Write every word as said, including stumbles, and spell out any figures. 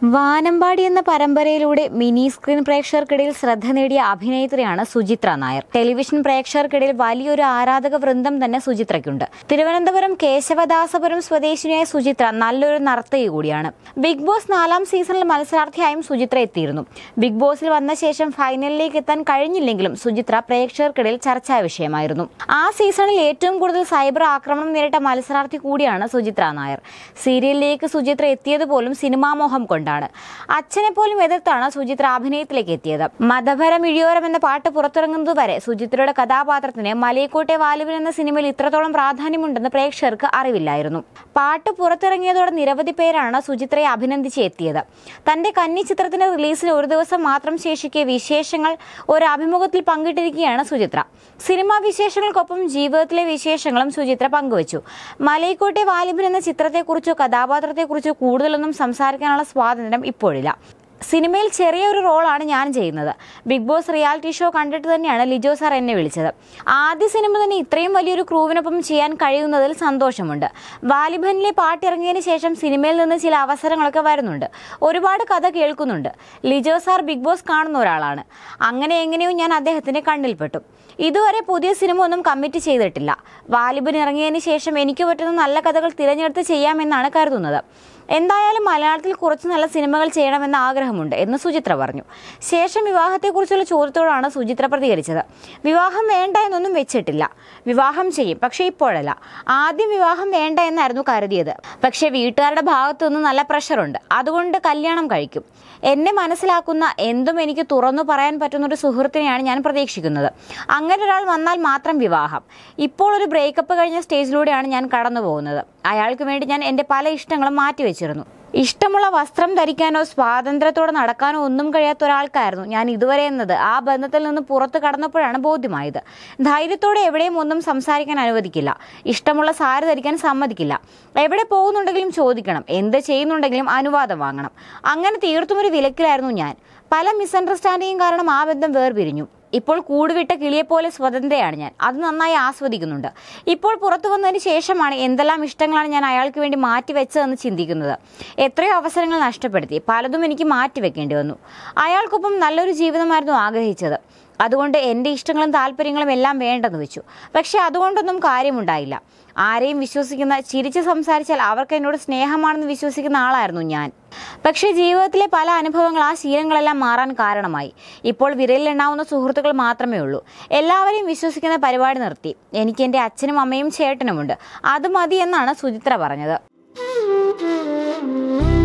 വാനമ്പാടി എന്ന പരമ്പരയിലൂടെ mini screen പ്രേക്ഷകർക്കിടയിൽ ശ്രദ്ധ നേടിയ അഭിനേത്രിയാണ് സുചിത്ര നായർ. ടെലിവിഷൻ പ്രേക്ഷകർക്കിടയിൽ വലിയൊരു ആരാധക വൃന്ദം തന്നെ സുചിത്രയ്ക്കുണ്ട്. തിരുവനന്തപുരം കേശവദാസപുരം സ്വദേശിനിയായ സുചിത്ര നല്ലൊരു നർത്തകി കൂടിയാണ്. ബിഗ് ബോസ് നാലാം സീസണിൽ മത്സരാർത്ഥിയായും സുചിത്ര എത്തിയിരുന്നു. ബിഗ് ബോസിൽ വന്ന ശേഷം ഫൈനലിലേക്ക് എത്താൻ കഴിഞ്ഞില്ലെങ്കിലും സുചിത്ര പ്രേക്ഷകർക്കിടയിൽ ചർച്ചാ വിഷയമായിരുന്നു. ആ സീസണിൽ ഏറ്റവും കൂടുതൽ സൈബർ ആക്രമണം നേരിട്ട മത്സരാർത്ഥി കൂടിയാണ് സുചിത്ര നായർ. സീരിയലിലേക്ക് സുചിത്ര എത്തിയതുപോലും സിനിമാമോഹം കൊണ്ടാണ്. അച്ഛനെ പോലും എതിർത്താണ് സുചിത്ര അഭിനയത്തിലേക്ക് എത്തിയത്. മതഭരം ഇഴിയോരം എന്ന പാട്ട് പുറത്തിറങ്ങുന്നതുവരെ സുചിത്രയുടെ കഥാപാത്രത്തിന് മലയക്കോട്ടെ വാലുവിൻ എന്ന സിനിമയിൽ ഇത്രത്തോളം പ്രാധാന്യമുണ്ടെന്ന് പ്രേക്ഷകർക്ക് അറിവില്ലായിരുന്നു. പാട്ട് പുറത്തിറങ്ങിയതോടെ നിരവധി പേരാണ് സുചിത്രയെ അഭിനന്ദിച്ച് എത്തിയത്. തന്റെ കന്നി ചിത്രത്തിന്റെ റിലീസിന് ഒരു ദിവസം മാത്രം ശേഷിക്കെ വിശേഷങ്ങൾ ഒരു അഭിമുഖത്തിൽ പങ്കിട്ടിരിക്കുകയാണ് സുചിത്ര. സിനിമാ വിശേഷങ്ങൾക്കൊപ്പം ജീവിതത്തിലെ വിശേഷങ്ങളും സുചിത്ര പങ്കുവച്ചു. മലയക്കോട്ടെ വാലുവിൻ എന്ന ചിത്രത്തെക്കുറിച്ചോ കഥാപാത്രത്തെക്കുറിച്ചോ കൂടുതലൊന്നും സംസാരിക്കാനുള്ള സ്വാതന്ത്ര്യം ഇപ്പോഴില്ല. സിനിമയിൽ ചെറിയൊരു റോളാണ് ഞാൻ ചെയ്യുന്നത്. ബിഗ് ബോസ് റിയാലിറ്റി ഷോ കണ്ടിട്ട് തന്നെയാണ് ലിജോ സാർ എന്നെ വിളിച്ചത്. ആദ്യ സിനിമ തന്നെ ഇത്രയും വലിയൊരു ക്രൂവിനൊപ്പം ചെയ്യാൻ കഴിയുന്നതിൽ സന്തോഷമുണ്ട്. വാലിബനിലെ പാട്ടിറങ്ങിയതിന് ശേഷം സിനിമയിൽ നിന്ന് ചില അവസരങ്ങളൊക്കെ വരുന്നുണ്ട്. ഒരുപാട് കഥ കേൾക്കുന്നുണ്ട്. ലിജോ സാർ ബിഗ് ബോസ് കാണുന്ന ഒരാളാണ്. അങ്ങനെ എങ്ങനെയോ ഞാൻ അദ്ദേഹത്തിന്റെ കണ്ണിൽപ്പെട്ടു. ഇതുവരെ പുതിയ സിനിമ ഒന്നും കമ്മിറ്റ് ചെയ്തിട്ടില്ല. വാലിബൻ ഇറങ്ങിയതിന് ശേഷം എനിക്ക് പറ്റുന്ന നല്ല കഥകൾ തിരഞ്ഞെടുത്ത് ചെയ്യാമെന്നാണ് കരുതുന്നത്. എന്തായാലും മലയാളത്തിൽ കുറച്ച് നല്ല സിനിമകൾ ചെയ്യണമെന്ന ആഗ്രഹമുണ്ട് എന്ന് സുചിത്ര പറഞ്ഞു. ശേഷം വിവാഹത്തെക്കുറിച്ചുള്ള ചോദ്യത്തോടാണ് സുചിത്ര പ്രതികരിച്ചത്. വിവാഹം വേണ്ട എന്നൊന്നും വെച്ചിട്ടില്ല. വിവാഹം ചെയ്യും, പക്ഷേ ഇപ്പോഴല്ല. ആദ്യം വിവാഹം വേണ്ട എന്നായിരുന്നു കരുതിയത്. പക്ഷേ വീട്ടുകാരുടെ ഭാഗത്തു നിന്ന് നല്ല പ്രഷറുണ്ട്. അതുകൊണ്ട് കല്യാണം കഴിക്കും. എന്നെ മനസ്സിലാക്കുന്ന, എന്തും എനിക്ക് തുറന്നു പറയാൻ പറ്റുന്ന ഒരു സുഹൃത്തിനെയാണ് ഞാൻ പ്രതീക്ഷിക്കുന്നത്. അങ്ങനെ ഒരാൾ വന്നാൽ മാത്രം വിവാഹം. ഇപ്പോൾ ഒരു ബ്രേക്കപ്പ് കഴിഞ്ഞ സ്റ്റേജിലൂടെയാണ് ഞാൻ കടന്നു പോകുന്നത്. അയാൾക്ക് വേണ്ടി ഞാൻ എൻ്റെ പല ഇഷ്ടങ്ങളും മാറ്റിവെച്ചിരുന്നു. ഇഷ്ടമുള്ള വസ്ത്രം ധരിക്കാനോ സ്വാതന്ത്ര്യത്തോടെ നടക്കാനോ ഒന്നും കഴിയാത്ത ഒരാൾക്കായിരുന്നു ഞാൻ ഇതുവരെ എന്നത് ആ ബന്ധത്തിൽ നിന്ന് പുറത്തു കടന്നപ്പോഴാണ് ബോധ്യമായത്. ധൈര്യത്തോടെ എവിടെയും ഒന്നും സംസാരിക്കാൻ അനുവദിക്കില്ല. ഇഷ്ടമുള്ള സാരി ധരിക്കാൻ സമ്മതിക്കില്ല. എവിടെ പോകുന്നുണ്ടെങ്കിലും ചോദിക്കണം. എന്ത് ചെയ്യുന്നുണ്ടെങ്കിലും അനുവാദം വാങ്ങണം. അങ്ങനെ തീർത്തും ഒരു വിലക്കിലായിരുന്നു ഞാൻ. പല മിസ്അണ്ടർസ്റ്റാൻഡിങ്ങും കാരണം ആ ബന്ധം വേർപിരിഞ്ഞു. ഇപ്പോൾ കൂടുവിട്ട കിളിയെപ്പോലെ സ്വതന്ത്രയാണ് ഞാൻ. അത് നന്നായി ആസ്വദിക്കുന്നുണ്ട്. ഇപ്പോൾ പുറത്തു വന്നതിന് ശേഷമാണ് എന്തെല്ലാം ഇഷ്ടങ്ങളാണ് ഞാൻ അയാൾക്ക് വേണ്ടി മാറ്റിവെച്ചതെന്ന് ചിന്തിക്കുന്നത്. എത്രയോ അവസരങ്ങൾ നഷ്ടപ്പെടുത്തി. പലതും എനിക്ക് മാറ്റിവെക്കേണ്ടി വന്നു. അയാൾക്കൊപ്പം നല്ലൊരു ജീവിതമായിരുന്നു ആഗ്രഹിച്ചത്. അതുകൊണ്ട് എൻ്റെ ഇഷ്ടങ്ങളും താല്പര്യങ്ങളും എല്ലാം വേണ്ടെന്ന് വെച്ചു. പക്ഷെ അതുകൊണ്ടൊന്നും കാര്യമുണ്ടായില്ല. ആരെയും വിശ്വസിക്കുന്ന, ചിരിച്ച് സംസാരിച്ചാൽ അവർക്ക് എന്നോട് സ്നേഹമാണെന്ന് വിശ്വസിക്കുന്ന ആളായിരുന്നു ഞാൻ. പക്ഷേ ജീവിതത്തിലെ പല അനുഭവങ്ങൾ ആ ശീലങ്ങളെല്ലാം മാറാൻ കാരണമായി. ഇപ്പോൾ വിരലിലെണ്ണാവുന്ന സുഹൃത്തുക്കൾ മാത്രമേ ഉള്ളൂ. എല്ലാവരെയും വിശ്വസിക്കുന്ന പരിപാടി നിർത്തി. എനിക്ക് എൻ്റെ അച്ഛനും അമ്മയും ചേട്ടനുമുണ്ട്. അത് മതി എന്നാണ് സുചിത്ര പറഞ്ഞത്.